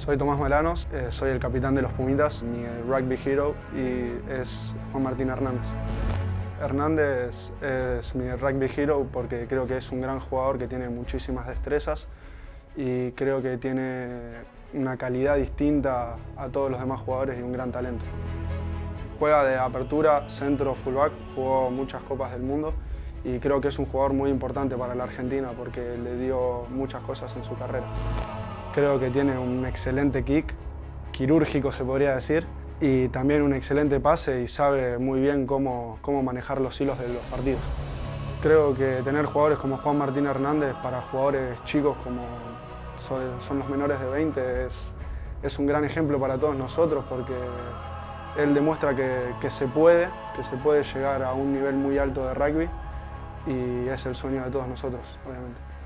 Soy Tomás Malanos, soy el capitán de los Pumitas, mi rugby hero, y es Juan Martín Hernández. Hernández es mi rugby hero porque creo que es un gran jugador que tiene muchísimas destrezas y creo que tiene una calidad distinta a todos los demás jugadores y un gran talento. Juega de apertura, centro, fullback, jugó muchas copas del mundo y creo que es un jugador muy importante para la Argentina porque le dio muchas cosas en su carrera. Creo que tiene un excelente kick, quirúrgico se podría decir, y también un excelente pase y sabe muy bien cómo manejar los hilos de los partidos. Creo que tener jugadores como Juan Martín Hernández para jugadores chicos como son los menores de 20 es un gran ejemplo para todos nosotros porque él demuestra que se puede llegar a un nivel muy alto de rugby y es el sueño de todos nosotros, obviamente.